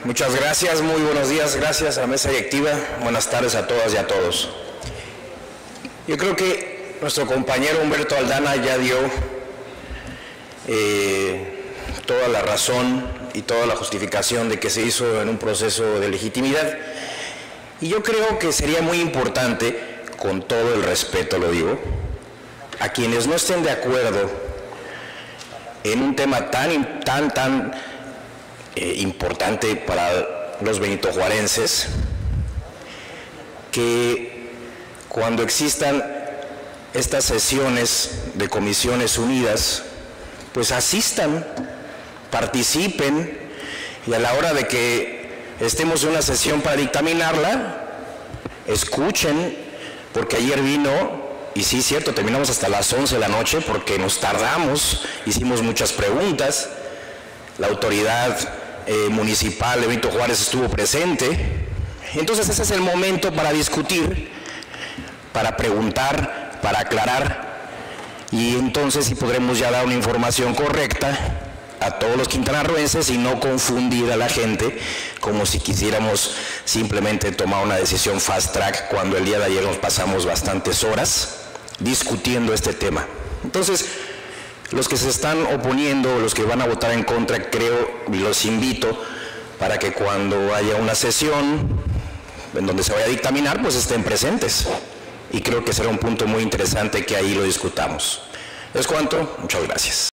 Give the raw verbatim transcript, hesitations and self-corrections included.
Muchas gracias, muy buenos días, gracias a la mesa directiva, buenas tardes a todas y a todos. Yo creo que nuestro compañero Humberto Aldana ya dio eh, toda la razón y toda la justificación de que se hizo en un proceso de legitimidad. Y yo creo que sería muy importante, con todo el respeto lo digo, a quienes no estén de acuerdo en un tema tan, tan, tan eh, importante para los benitojuarenses, que cuando existan estas sesiones de comisiones unidas, pues asistan, participen, y a la hora de que estemos en una sesión para dictaminarla, escuchen, porque ayer vino, y sí, cierto, terminamos hasta las once de la noche porque nos tardamos, hicimos muchas preguntas, la autoridad eh, municipal de Benito Juárez estuvo presente, entonces ese es el momento para discutir, para preguntar, para aclarar, y entonces sí podremos ya dar una información correcta a todos los quintanarroenses y no confundir a la gente como si quisiéramos simplemente tomar una decisión fast track cuando el día de ayer nos pasamos bastantes horas discutiendo este tema. Entonces, los que se están oponiendo, los que van a votar en contra, creo, y los invito para que cuando haya una sesión en donde se vaya a dictaminar, pues estén presentes. Y creo que será un punto muy interesante que ahí lo discutamos. Es cuanto, muchas gracias.